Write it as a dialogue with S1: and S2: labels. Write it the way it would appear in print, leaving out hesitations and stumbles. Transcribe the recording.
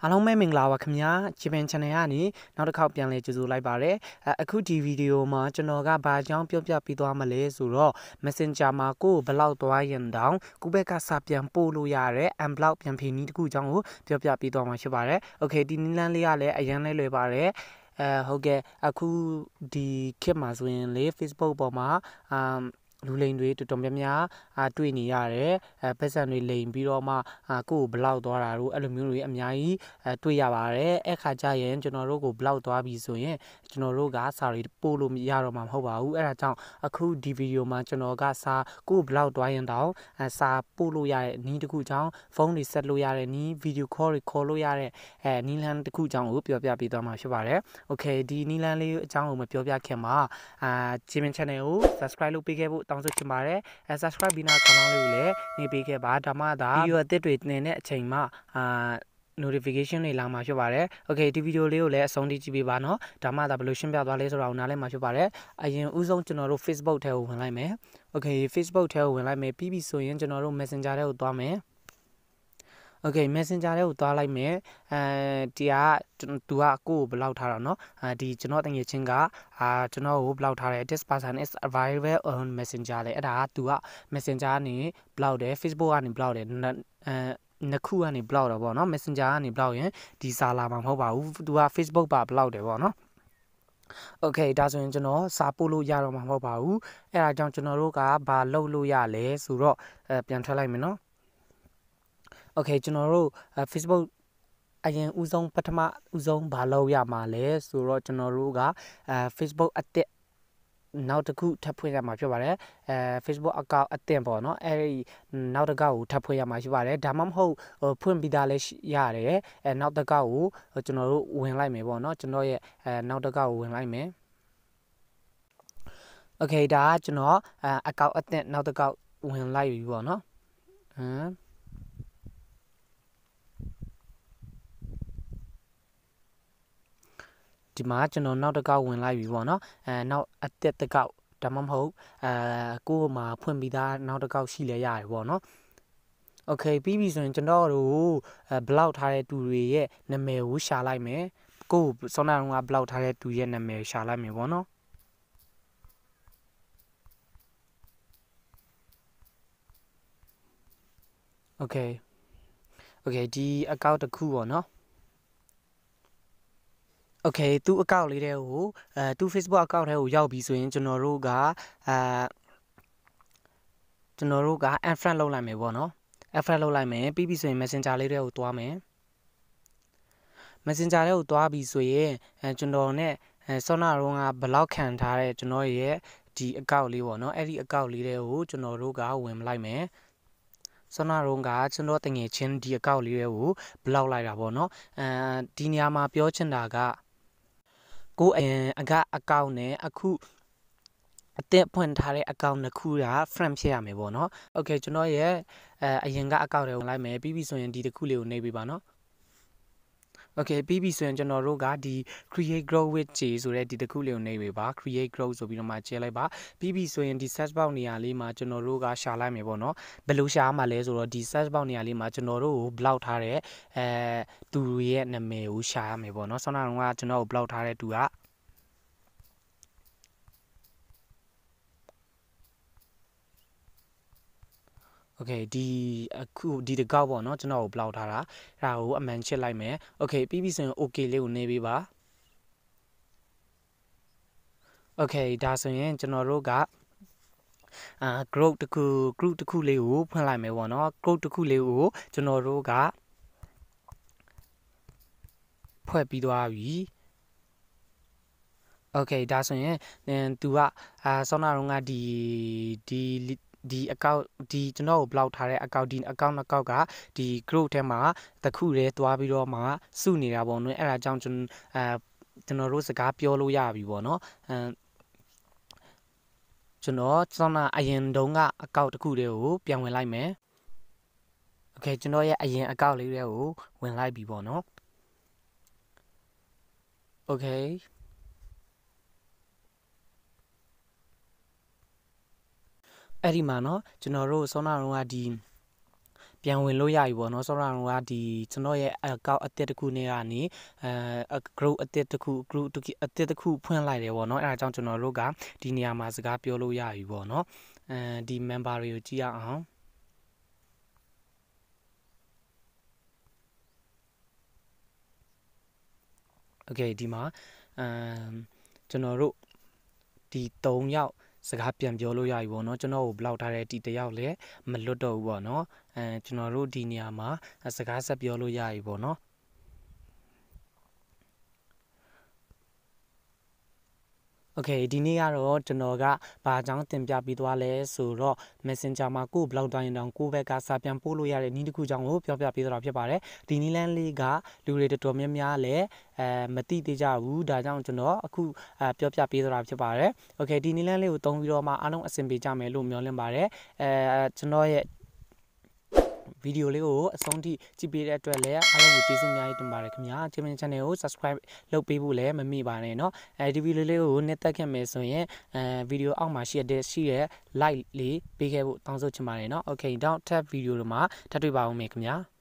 S1: အားလုံးပဲမင်္ဂလာပါခင်ဗျာဂျပန် channel ကနေနောက်တစ်ခေါက်ပြန်လည်ကြိုဆိုလိုက်ပါရစေအခုဒီဗီဒီယိုမှာကျွန်တော်ကဘာကြောင်းပြောပြပေးသွားမလဲဆိုတော့ Messenger မှာကိုဘလောက်သွားရင်တောင်ကိုဘက်ကစာပြန်ပို့လို့ရတဲ့ unblock ပြန်ဖြေနည်းတစ်ခုအကြောင်းကိုပြောပြပေးသွားမှာဖြစ်ပါတယ်โอเคဒီနည်းလမ်းလေးကလည်းအရင်လဲလွယ်ပါတယ်ဟုတ်ကဲ့အခုဒီခေတ်မှာဆိုရင်လေ Facebook ပေါ်မှာလူလိန်တွေတော်တော်များများတွေ့နေရတယ်ပတ်စံတွေလိန်ပြီးတော့မှကိုယ်ဘလောက်သွားတာတို့အဲ့လိုမျိုးတွေအများကြီးတွေ့ရပါတယ်အဲ့ခါကျရင်ကျွန်တော်တို့ကိုဘလောက်သွားပြီဆိုရင်ကျွန်တော်တို့ကစာတွေပို့လို့မရတော့မှာမဟုတ်ပါဘူးအဲ့ဒါကြောင့်အခုဒီဗီဒီယိုမှာကျွန်တော်ကစာကိုယ်ဘလောက်သွားရင်တောင်စာပို့လို့ရတဲ့နည်းတစ်ခုကြောင့်ဖုန်းတွေဆက်လို့ရတဲ့နည်းဗီဒီယိုခေါ်တွေခေါ်လို့ရတဲ့နည်းလမ်းတစ်ခုကြောင့်ကိုပြောပြပေးသွားမှာဖြစ်ပါတယ်โอเคဒီနည်းလမ်းလေးအကြောင်းကိုမပြောပြခင်မှာဂျပန် channel ကို subscribe လုပ်ပေးခဲ့ဖို့တောင်းဆိုချင်ပါတယ်subscribe ပြီးနောက် channel လေးကိုလည်းနေပေးခဲ့ပါဒါမှသာဗီဒီယိုအသစ်တွေတင်တဲ့အချိန်မှာnotification တွေလာမှာဖြစ်ပါတယ်โอเคဒီဗီဒီယိုလေးကိုလည်းအဆုံးထိကြည့်ပေးပါနော်ဒါမှသာဘယ်လိုရှင်းပြသွားလဲဆိုတာကိုနားလည်မှာဖြစ်ပါတယ်အရင်ဦးဆုံးကျွန်တော်တို့ Facebook ထဲကိုဝင်လိုက်မယ်โอเค Facebook ထဲကိုဝင်လိုက်မယ်ပြီးပြီဆိုရင်ကျွန်တော်တို့ Messenger ထဲကိုသွားမယ်โอเค Messenger ထဲကိုသွားလိုက်မယ်ဒီကသူကကိုယ်ဘယ်လောက်ထားတာเนาะဒီကျွန်တော်တငယ်ချင်းကကျွန်တော်ကိုဘယ်လောက်ထားတယ် this person is available on Messenger လေအဲ့ဒါကသူက Messenger ကနေဘယ်လောက်တယ် Facebook ကနေဘယ်လောက်တယ်နှစ်ခုကနေဘယ်လောက်တော့ဗောနော် Messenger ကနေဘယ်လောက်ရင်ဒီစာလာမှာမဟုတ်ပါဘူးသူက Facebook ပါဘယ်လောက်တယ်ဗောနော်โอเคဒါဆိုရင်ကျွန်တော်စာပို့လို့ရတော့မှာမဟုတ်ပါဘူးအဲ့ဒါကြောင့်ကျွန်တော်တို့ကဘာလုပ်လို့ရလဲဆိုတော့ပြန်ထွက်လိုက်မယ်နော်โอเคကျွန်တော်တို့ Facebook အရင်ဦးဆုံးပထမဦးဆုံးဘာလုပ်ရမှာလဲဆိုတော့ကျွန်တော်တို့ကFacebook အသစ်နောက်တစ်ခုထပ်ဖွင့်ရမှာဖြစ်ပါတယ်Facebook account အသစ်ပေါ့နော်အဲဒီနောက်တစ်ကောက်ကိုထပ်ဖွင့်ရမှာရှိပါတယ်ဒါမှမဟုတ်ဖွင့်ပြီးသားလည်းရတယ်နောက်တစ်ကောက်ကိုကျွန်တော်တို့ဝင်လိုက်မယ်ပေါ့နော်ကျွန်တော်ရဲ့နောက်တစ်ကောက်ကိုဝင်လိုက်မယ်โอเคဒါကကျွန်တော်account အသစ်နောက်တစ်ကောက်ဝင်လိုက်ပြီပေါ့နော်ဒီမှာကျွန်တော်နောက်တစ်ကောက်ဝင်လိုက်ပြီပေါ့နော်နောက်အသက်တစ်ကောက်ဒါမှမဟုတ်ကိုယ်မှာဖွင့်ပြီးသားနောက်တစ်ကောက်ရှိလဲရတယ်ပေါ့နော်โอเคပြီးပြီဆိုရင်ကျွန်တော်တို့ဘလောက်ထားတဲ့တူတွေရဲ့နာမည်ကိုရှာလိုက်မယ်ကိုယ်စောနာကဘလောက်ထားတဲ့တူရဲ့နာမည်ရှာလိုက်မယ်ပေါ့နော်โอเคဒီအကောင့်တစ်ခုပေါ့နော်โอเคသူ့အကောင့်လေးတွေကိုသူ့ Facebook အကောင့်ထဲကိုရောက်ပြီဆိုရင်ကျွန်တော်တို့က unfriend လုပ်လိုက်မယ်ပေါ့နော် unfriend လုပ်လိုက်မယ်ပြီးပြီဆိုရင် Messenger လေးတွေကိုတွားမယ် Messenger တွေကိုတွားပြီဆိုရင်ကျွန်တော်နဲ့စောနာရောကဘလောက်ခံထားတဲ့ကျွန်တော်ရဲ့ဒီအကောင့်လေးပေါ့နော်အဲ့ဒီအကောင့်လေးတွေကိုကျွန်တော်တို့ကဝင်လိုက်မယ်စောနာရောကကျွန်တော်တငယ်ချင်းဒီအကောင့်လေးတွေကိုဘလောက်လိုက်တာပေါ့နော်ဒီနေရာမှာပြောချင်တာကကိုအကောင့်နဲ့အခုအသက်ဖွင့်ထားတဲ့အကောင့်နှစ်ခုက friend ဖြစ်ရမယ်ပေါ့နော်โอเคကျွန်တော်ရဲ့အရင်ကအကောင့်တွေဝင်လိုက်မယ်ပြီးပြီဆိုရင်ဒီတစ်ခုလေးကိုနှိပ်ပေးပါနော်โอเคပြီးပြီဆိုရင်ကျွန်တော်တို့ကဒီ create grow with J ဆိုတဲ့ဒီတစ်ခုလေးကိုနှိပ်ပေးပါ create grow ဆိုပြီးတော့မှကျဲလိုက်ပါပြီးပြီဆိုရင်ဒီ search box နေရာလေးမှာကျွန်တော်တို့ကရှာလိုက်မယ်ပေါ့နော်ဘယ်လိုရှာမှာလဲဆိုတော့ဒီ search box နေရာလေးမှာကျွန်တော်တို့ကို block ထားတဲ့သူရဲ့နာမည်ကိုရှာရမယ်ပေါ့နော်ဆောင်းနာကကျွန်တော်ကို block ထားတဲ့သူကโอเคဒီအခုဒီတကောက်ပေါ့နော်ကျွန်တော်ကို block ထားတာအဲ့ဒါကိုအမှန်ချစ်လိုက်မယ်โอเคပြီးပြီဆိုရင် okay လေးကိုနှိပ်ပေးပါโอเคဒါဆိုရင်ကျွန်တော်တို့ကgroup တစ်ခုလေးကိုဖွင့်လိုက်မယ်ပေါ့နော် group တစ်ခုလေးကိုကျွန်တော်တို့ကဖွဲ့ပြီးသွားပြီโอเคဒါဆိုရင်သူကဆောင်းနာတော့ကဒီအကောင့်ဒီကျွန်တော်ကို block ထားတဲ့အကောင့်ဒီအကောင့်နှစ်ကောက်ကဒီ group ထဲမှာတစ်ခုတည်းတွားပြီးတော့မှစုနေတာပေါ့နော်အဲ့ဒါကြောင့်ကျွန်တော်တို့စကားပြောလို့ရပြီပေါ့နော်ကျွန်တော်စောင်းနာအရင်တုန်းကအကောင့်တစ်ခုတည်းကိုပြန်ဝင်လိုက်မယ်โอเคကျွန်တော်ရဲ့အရင်အကောင့်လေးတွေကိုဝင်လိုက်ပြီပေါ့နော်โอเคအဲ့ဒီမှာเนาะကျွန်တော်တို့စောနာတော့ကဒီပြန်ဝင်လို့ရပြီပေါ့နော်ဆောရာကဒီကျွန်တော်ရဲ့အကောက်အတစ်တစ်ခုနဲ့ကနေgroup အတစ်တစ်ခု group အတစ်တစ်ခုဖွင့်လိုက်တယ်ပေါ့နော်အဲဒါကြောင့်ကျွန်တော်တို့ကဒီနေရာမှာစကားပြောလို့ရပြီပေါ့နော်ဒီ member တွေကိုကြည့်ရအောင်โอเคဒီမှာကျွန်တော်တို့ဒီ3ယောက်စကားပြန်ပြောလို့ရပြီပေါ့နော်ကျွန်တော်ကိုဘလောက်ထားတဲ့ဒီတယောက်လည်းမလွတ်တော့ဘူးပေါ့နော်ကျွန်တော်တို့ဒီနေရာမှာစကားဆက်ပြောလို့ရပြီပေါ့နော်โอเคဒီနေ့ကတော့ကျွန်တော်ကဘာကြောင့်တင်ပြပြီးသွားလဲဆိုတော့ Messenger မှာကို block တိုင်းတောင်ကိုဘက်ကစာပြန်ပို့လို့ရတဲ့နည်းတစ်ခုကြောင့်ကိုပြောပြပေးသွားတာဖြစ်ပါတယ်ဒီနည်းလမ်းလေးကလူတွေတော်တော်များများလည်းမသိသေးကြဘူးဒါကြောင့်ကျွန်တော်အခုပြောပြပေးသွားတာဖြစ်ပါတယ်โอเคဒီနည်းလမ်းလေးကိုသုံးပြီးတော့မှအားလုံးအဆင်ပြေကြမယ်လို့မျှော်လင့်ပါတယ်ကျွန်တော်ရဲ့ဗီဒီယိုလေးကိုအဆုံးထိကြည့်ပေးတဲ့အတွက်လည်းအားလုံးကိုကျေးဇူးအများကြီးတင်ပါတယ်ခင်ဗျာChannel ကို subscribe လုပ်ပေးဖို့လည်းမမေ့ပါနဲ့เนาะဒီဗီဒီယိုလေးကိုနှစ်သက်ခဲ့မယ်ဆိုရင်ဗီဒီယိုအောက်မှာရှိတဲ့ like လေးပေးခဲ့ဖို့တောင်းဆိုချင်ပါတယ်เนาะ okay တော့ tab ဗီဒီယိုတွေမှာထပ်တွေ့ပါဦးမယ်ခင်ဗျာ